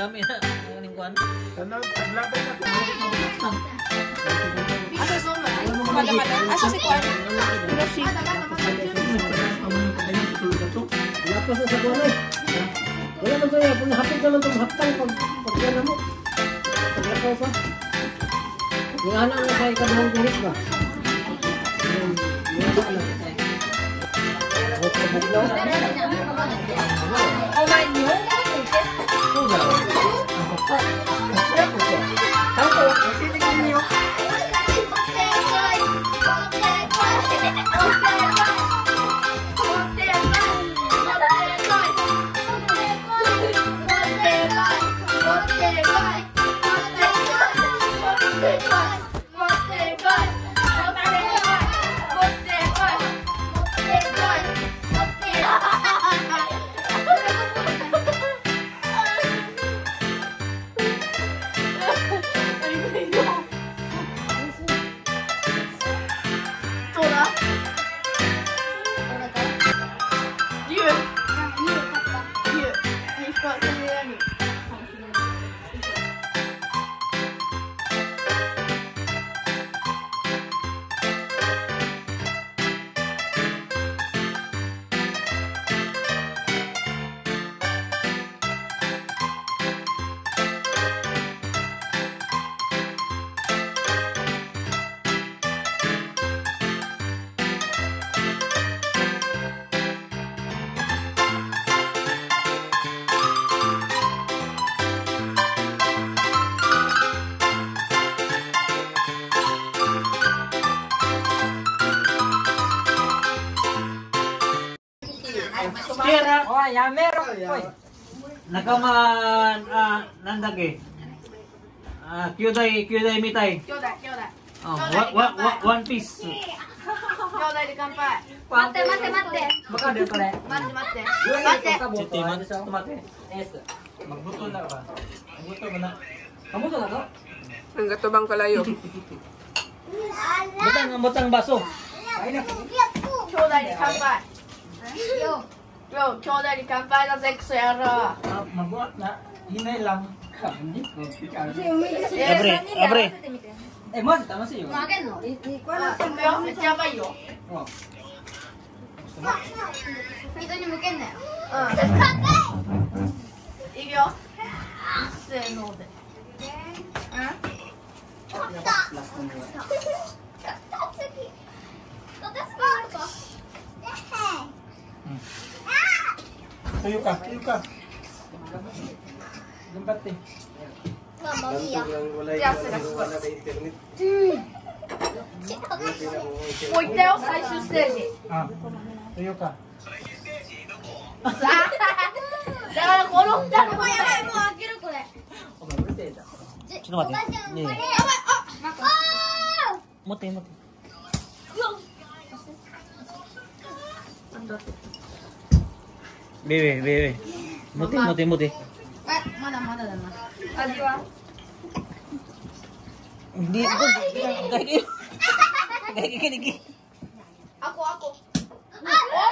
lami na ang lingkuan. Tanong, paglapay na. Asa so na? Madamadan. Asa si Kwan? Roshi. Wala pa sa kuwan eh. Wala man tayo, kung hapit ka lang itong haptang pagkala mo. Paglakaw pa. Kung anak na sa ikabahang kulit ba? Wala lang. Oh my God. Kira. Oh, ya meron. Oy. Nakaman nandage. Kyodai mitai. 兄弟兄弟 One piece. 兄弟で乾杯。 待って待って待って。 Baka din pala. 待って待って。 Mate. Yes. Magbuto na ba? Magbuto mo na. Kamu to na to? Ang gatubang kalayo. Butang baso. 兄弟で乾杯。よ、兄弟で乾杯だぜクソ野郎。 Magbuhat na. Hinay lang. Abre. Eh, mazi楽しいよ。 あ、行くよ。めっちゃやばいよ。人に向けんなよ。いくよ。せーので。 Tuyo ka, tuyo ka. Gambate. もう行ったよ、最終ステージ。 Tuyo ka. だからこの二人もやばい、もう開けるこれ。 お前うるせえじゃん。 ちょっと待って。ねえ。持って。Bebe. Muti. まだまだだな。味は Hindi. Gagi. Ako. Oh,死ね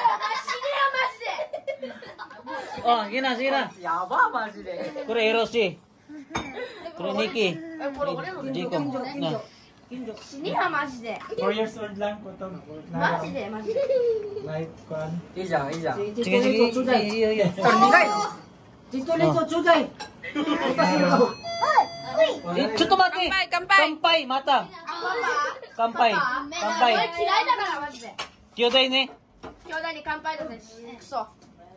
よ、マジで。 Oh, sige na. やばマジで。 Kure Hiroshi. Kure Nikki. え、これ俺の Jiko. Na. 死ねよ、マジで。 4 years old lang ko to. マジで、マジで。 Life kwan. いいじゃん、いいじゃん。 Sige. Iyo. Dito nito, Juday! Chutto mati. Kampai, mata. Kampai. 俺嫌いだから、マジで。 Kyodai ne. 兄弟に乾杯だぜ、クソ。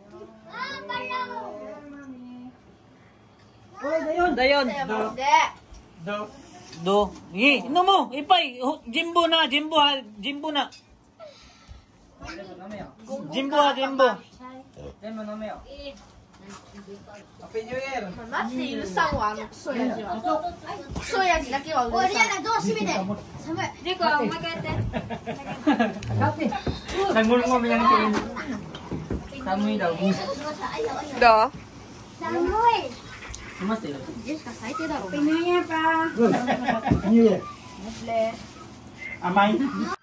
Dayon. マジで。 Do. Inom mo. Ipay. Jimbo na. Jimbo na. 飲めよ。 Jimbo. 全部飲めよ。 Happy New Year! マジで許さんわ、あのクソヤジは。クソヤジだけは許さん。どう閉めて。寒い。リコ、もう一回やって。 Nagmulong kami yan kayo. Samoy daw. Do? Sumaste. ジェシカ最低だろ。 Good. New Year. Amay.